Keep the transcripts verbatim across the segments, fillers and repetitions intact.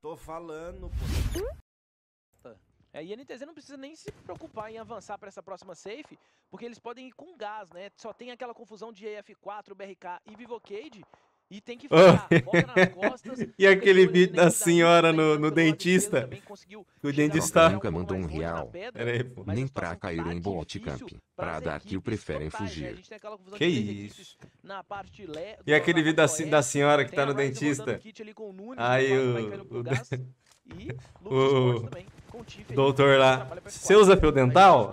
tô falando, pô. É, e a N T Z não precisa nem se preocupar em avançar para essa próxima safe, porque eles podem ir com gás, né? Só tem aquela confusão de A F quatro, B R K e Vivocade, e tem que ficar, foca nas costas. E aquele vídeo da senhora no, no dentista? O dentista nunca mandou um real. Pera aí, pô. Nem pra cair em bot camp. Pra dar kill preferem fugir. Que isso? E aquele vídeo da, da senhora que tá no dentista? Aí o... o, o doutor lá, você usa fio dental?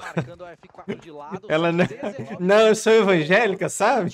Ela não, não, eu sou evangélica, sabe?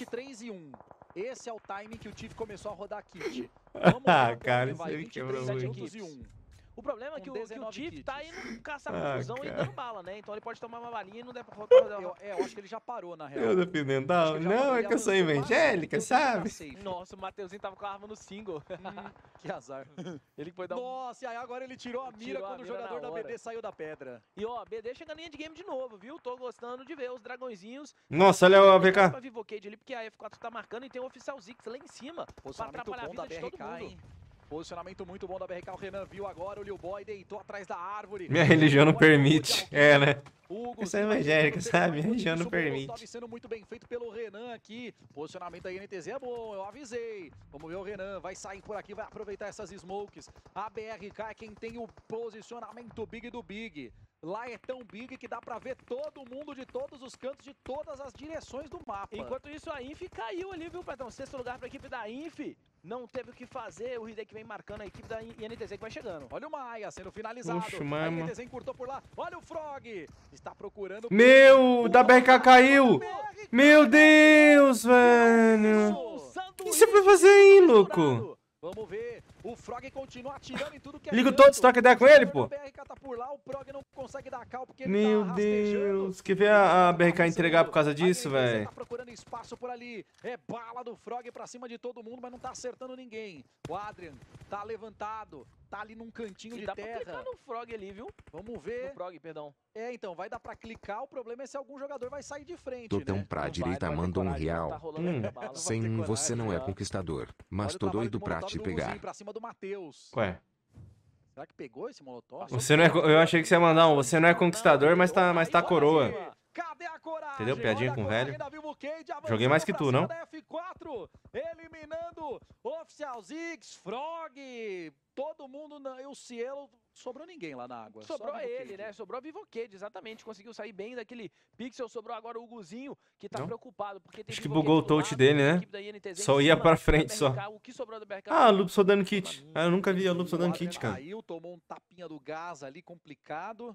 Esse é o time que o Tiff começou a rodar kit. Ah, cara, isso aí me quebrou muito. O problema é que o, que o Tiff tá indo caçar ah, confusão cara. e dando bala, né? Então ele pode tomar uma balinha e não der pra rodar. Eu, é, eu acho que ele já parou, na real. Eu uso fio dental? Não, é que eu sou evangélica, sabe? Nossa, o Mateuzinho tava com a arma no single. Hum, que azar. Ele foi dar um... Nossa, e aí agora ele tirou a mira tirou quando a o mira jogador da B D hora. saiu da pedra. E ó, B D chegando em endgame de novo, viu? Tô gostando de ver os dragõezinhos. Nossa, olha o A V K. Pra Vivocade ali, porque a F quatro tá marcando e tem o Oficial Zix lá em cima. Pra atrapalhar a vida de todo mundo. Hein? Posicionamento muito bom da B R K, o Renan viu agora, o Lil Boy deitou atrás da árvore. Minha religião não permite, é, né? Eu sou evangélica, sabe? Minha religião não permite. Sendo muito bem feito pelo Renan aqui. Posicionamento da N T Z é bom, eu avisei. Vamos ver o Renan, vai sair por aqui, vai aproveitar essas smokes. A B R K é quem tem o posicionamento big do big. Lá é tão big que dá pra ver todo mundo de todos os cantos, de todas as direções do mapa. Enquanto isso, a Inf caiu ali, viu, Petão? Sexto lugar pra equipe da Inf. Não teve o que fazer, o Hideki vem marcando a equipe da I N T Z que vai chegando. Olha o Maia sendo finalizado. Oxe, a I N T Z encurtou por lá. Olha o Frog. Está procurando... Meu, o da B R K caiu. Meu Deus, velho. O que você foi fazer aí, louco? Vamos ver. O Frog continua atirando em tudo que é Liga todos, troca ideia com ele, pô. O B R K tá por lá, o Frog não consegue dar cal porque ele Meu tá Deus. Quer ver a, a B R K entregar por causa disso, velho? Tá procurando espaço por ali. É bala do Frog pra cima de todo mundo, mas não tá acertando ninguém. O Adrian tá levantado. Tá ali num cantinho e de dá terra. Pra clicar no Frog ali, viu? Vamos ver. No Frog, perdão. É, então, vai dar pra clicar. O problema é se algum jogador vai sair de frente, Totão né? pra Não direita vai, manda um coragem, real. tá Hum. bala, Sem você não é conquistador, mas tô doido pra te pegar. Pra cima do Matheus. Ué. Será que pegou esse molotov? Você não é, eu achei que você ia mandar um. Você não é conquistador, mas tá, mas tá coroa. Cadê a coragem? Entendeu? Piadinha com o velho. Cade, Joguei mais que tu, não? F quatro, eliminando Oficial Zix, Frog, todo mundo, na, e o Cielo, sobrou ninguém lá na água. Sobrou ele, né? Sobrou a Vivocade, exatamente. Conseguiu sair bem daquele pixel. Sobrou agora o Hugozinho, que tá não? preocupado. Porque tem Acho que bugou o touch dele, né? Só ia pra frente, só. O que sobrou do B R K? Ah, a Lupso dando kit. Ah, eu nunca vi a Lupso dando kit, cara. Caiu, tomou um tapinha do gás ali, complicado.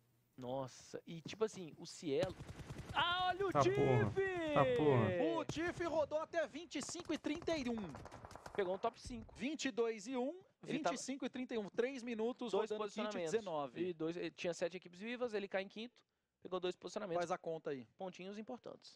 Nossa, e tipo assim, o Cielo... Ah, olha o tá Tiff! Porra. Tá porra. O Tiff rodou até vinte e cinco e trinta e um. Pegou um top cinco. vinte e dois e um, vinte e cinco e trinta e um. três minutos, dois rodando posicionamentos. kit dezenove. E dois, ele tinha sete equipes vivas, ele cai em quinto. Pegou dois posicionamentos. Faz a conta aí. Pontinhos importantes.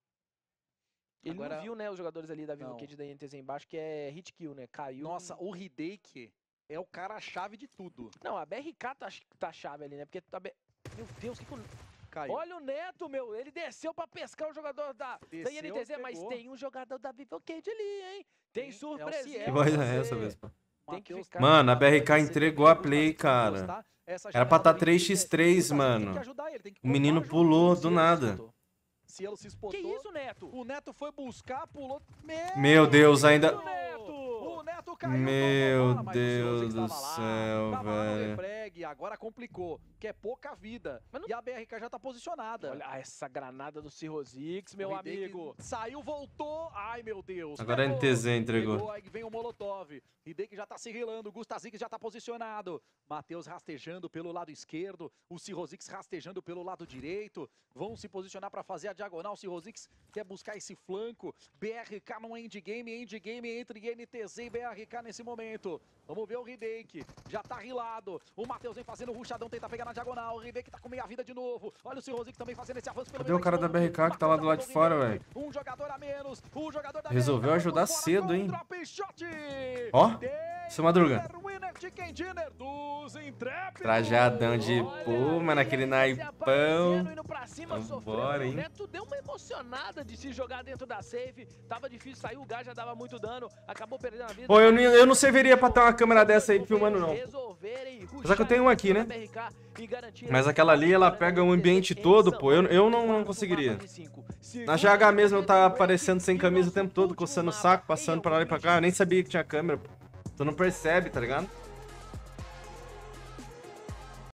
Ele Agora... não viu, né, os jogadores ali da Vivocade da I N T Z embaixo, que é hit kill, né? Caiu. Nossa, o Hideki é o cara-chave de tudo. Não, a B R K tá, tá chave ali, né? Porque tá... Be... Meu Deus, que que eu... Caiu. Olha o Neto, meu, ele desceu pra pescar o jogador da, desceu, da I N T Z, pegou. Mas tem um jogador da Vivocade ali, hein? Tem, tem surpresa. É que voz é essa, Vespa? Tem que ficar... Mano, a B R K entregou a play, cara. Era pra tá três contra três, mano. O menino pulou do nada. Cielo se espotou. Que isso, Neto? O Neto foi buscar, pulou. Meu, Meu Deus, ainda... O Neto, o Neto caiu. Meu bola, Deus do céu, lá, velho. Refrag, agora complicou, que é pouca vida. Não... E a B R K já tá posicionada. Olha essa granada do Cirrosix, meu amigo. Saiu, voltou. Ai, meu Deus. Agora a N T Z entregou. Pegou, aí vem o Molotov. Hideki já tá se rilando, o Gustazix já tá posicionado. Matheus rastejando pelo lado esquerdo, o Cirrosix rastejando pelo lado direito. Vão se posicionar para fazer a diagonal. O Cirrosix quer buscar esse flanco. B R K no endgame, endgame entre N T Z e B R K nesse momento. Vamos ver o Hideki, já tá rilado. O Matheus vem fazendo o rushadão, tenta pegar na diagonal. O Hideki tá com meia vida de novo. Olha o Cirrosix também fazendo esse avanço pelo meio. Cadê o cara da B R K que tá lá do lado de fora, velho? Um jogador a menos. O jogador da resolveu ajudar cedo, hein? Ó, seu Madruga. Trajadão de puma naquele naipão. Vambora, hein? O Neto deu uma emocionada de se jogar dentro da safe. Tava difícil sair, o gás já dava muito dano. Acabou perdendo a vida. Pô, eu não, eu não serviria pra ter uma câmera dessa aí filmando, não. Apesar que eu tenho uma aqui, né? Mas aquela ali, ela pega o ambiente todo, pô. Eu, eu não, não conseguiria. Na G H mesmo, eu tava aparecendo sem camisa o tempo todo, coçando o saco, passando pra lá e pra cá. Eu nem sabia que tinha câmera, pô. Tu não percebe, tá ligado?